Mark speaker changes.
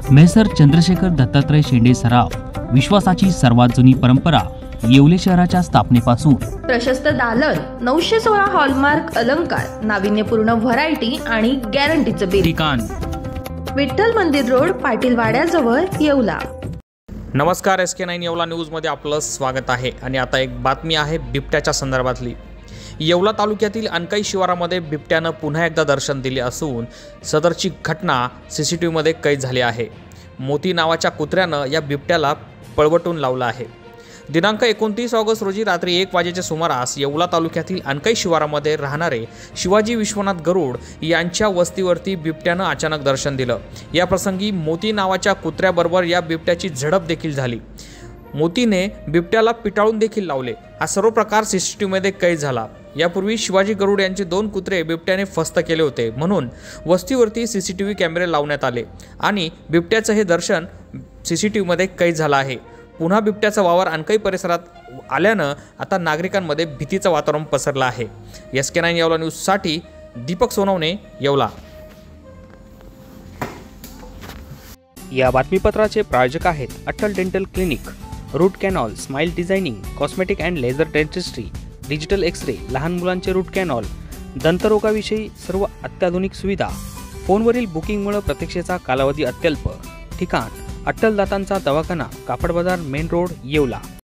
Speaker 1: Measure Chandrashekhar Dattatray शेंडे सराव विश्वासाची सर्वात जुनी परंपरा येवले शहराच्या स्थापनेपासून
Speaker 2: प्रशस्त दालन 916 हॉलमार्क अलंकार नाविन्यपूर्ण व्हरायटी आणि गॅरंटीचं बिल
Speaker 1: ठिकाण
Speaker 2: विठ्ठल मंदिर रोड पाटील वाड्याजवळ येवला।
Speaker 3: नमस्कार, SK9 येवला न्यूजमध्ये आपलं स्वागत आहे। आणि आता एक बातमी आहे बिबट्याच्या संदर्भातली। येवला तालुक्यातील अनकाई शिवारामध्ये बिबट्यानं पुन्हा एकदा दर्शन दिले असून सदरची घटना CCTV मध्ये कैद झाली आहे। मोती नावाच्या कुत्र्यानं या बिबट्याला पळवटून लावलं आहे। दिनांक 29 ऑगस्ट रोजी रात्री 1 वाजेच्या सुमारास येवला तालुक्यातील अनकाई शिवारामध्ये राहणारे शिवाजी विश्वनाथ गरुड यांच्या वस्तीवरती बिबट्यानं अचानक दर्शन दिलं। या प्रसंगी मोती नावाच्या कुत्र्याबरोबर या बिबट्याची झडप देखील झाली। मोतीने बिबट्याला पिटाळून देखील लावले। हा सर्व प्रकार CCTV मध्ये कैद झाला। यापूर्वी शिवाजी गरुड यांचे 2 कुत्रे बिबट्याने फस्त केले होते, म्हणून वस्तीवरती CCTV कॅमेरे लावण्यात आले आणि बिबट्याचं हे दर्शन CCTV मध्ये कैद झालं आहे। पुन्हा बिबट्याचा वावर अनकाई परिसरात आल्यानं आता नागरिकांमध्ये भीतीचं वातावरण पसरलं आहे। SK9 येवला न्यूजसाठी दीपक सोनवणे, येवला।
Speaker 4: या बातमीपत्राचे प्रायोजक आहेत Atal dental clinic, root canal, smile designing, cosmetic and laser dentistry, digital x-ray, लहान मुलांचे रूट कॅनॉल, दंतरोगाविषयी सर्व अत्याधुनिक सुविधा। फोनवरील बुकिंगमुळे प्रतीक्षेचा कालावधी अत्यल्प। ठिकाण अट्टल दातांचा दवाखाना, कापड बाजार, मेन रोड, येवला।